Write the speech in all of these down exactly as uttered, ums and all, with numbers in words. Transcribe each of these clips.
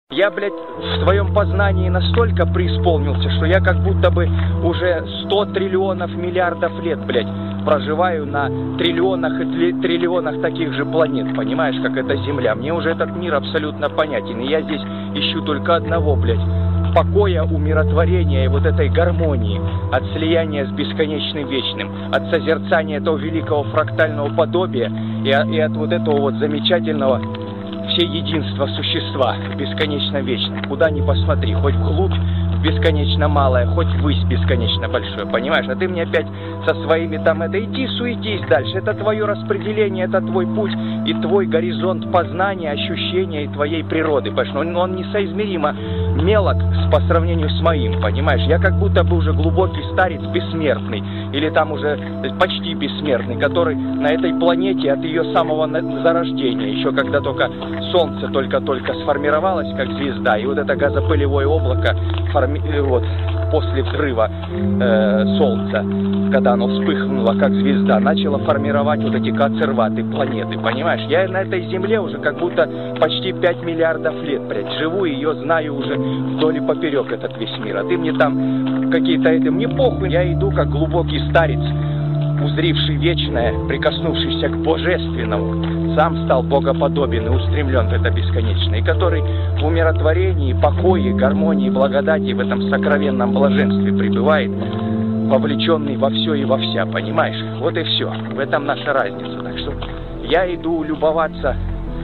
Я, блядь, в твоем познании настолько преисполнился, что я как будто бы уже сто триллионов миллиардов лет, блядь, проживаю на триллионах и триллионах таких же планет, понимаешь, как эта Земля. Мне уже этот мир абсолютно понятен, и я здесь ищу только одного, блядь, покоя, умиротворения и вот этой гармонии, от слияния с бесконечным вечным, от созерцания этого великого фрактального подобия и, и от вот этого вот замечательного всеединства существа, бесконечно вечное. Куда ни посмотри, хоть вглубь бесконечно малое, хоть ввысь бесконечно большое, понимаешь? А ты мне опять со своими там это, иди суетись дальше, это твое распределение, это твой путь и твой горизонт познания, ощущения и твоей природы, понимаешь? Он, он несоизмеримо мелок по сравнению с моим, понимаешь? Я как будто бы уже глубокий старец бессмертный, или там уже почти бессмертный, который на этой планете от ее самого зарождения, еще когда только Солнце только-только сформировалось как звезда, и вот это газопылевое облако форми... вот, после взрыва э, Солнца, когда оно вспыхнуло как звезда, начало формировать вот эти коцерваты, планеты, понимаешь? Я на этой Земле уже как будто почти пять миллиардов лет, блядь, живу, и ее знаю уже вдоль и поперек этот весь мир. А ты мне там какие-то это... Мне похуй, я иду как глубокий старец, узривший вечное, прикоснувшийся к божественному, сам стал богоподобен и устремлен в это бесконечное, и который в умиротворении, покое, гармонии, благодати, в этом сокровенном блаженстве пребывает, вовлеченный во все и во вся, понимаешь? Вот и все. В этом наша разница. Так что я иду любоваться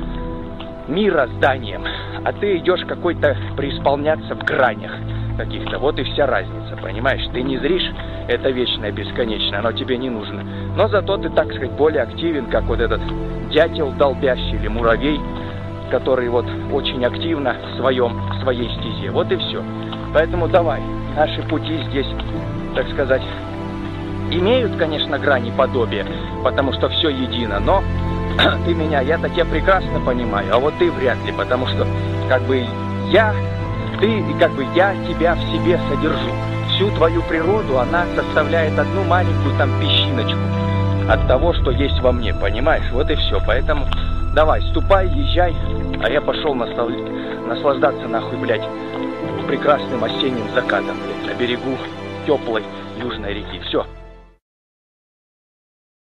мирозданием, а ты идешь какой-то преисполняться в гранях каких-то. Вот и вся разница, понимаешь? Ты не зришь это вечное, бесконечное, оно тебе не нужно. Но зато ты, так сказать, более активен, как вот этот дятел долбящий или муравей, который вот очень активно в своем, в своей стезе. Вот и все. Поэтому давай, наши пути здесь, так сказать, имеют, конечно, грани подобия, потому что все едино, но ты меня, я-то тебя прекрасно понимаю, а вот ты вряд ли, потому что как бы я, ты и как бы я тебя в себе содержу. Всю твою природу, она составляет одну маленькую там песчиночку от того, что есть во мне, понимаешь? Вот и все. Поэтому давай, ступай, езжай, а я пошел наслаж... наслаждаться нахуй, блядь, прекрасным осенним закатом, блядь, на берегу теплой южной реки. Все.